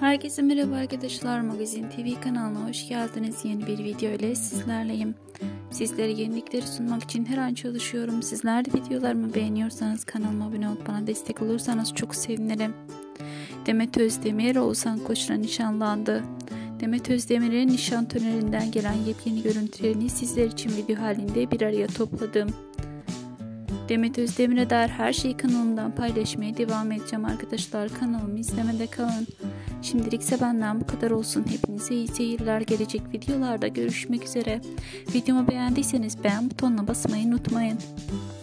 Herkese merhaba arkadaşlar, Magazin TV kanalına hoş geldiniz. Yeni bir video ile sizlerleyim. Sizlere yenilikleri sunmak için her an çalışıyorum. Sizler de videolarımı beğeniyorsanız kanalıma abone olup bana destek olursanız çok sevinirim. Demet Özdemir Oğuzhan Koç'la nişanlandı. Demet Özdemir'in nişan töreninden gelen yepyeni görüntülerini sizler için video halinde bir araya topladım. Demet Özdemir'e dair her şeyi kanalımdan paylaşmaya devam edeceğim arkadaşlar. Kanalımı izlemede kalın. Şimdilikse benden bu kadar olsun. Hepinize iyi seyirler. Gelecek videolarda görüşmek üzere. Videomu beğendiyseniz beğen butonuna basmayı unutmayın.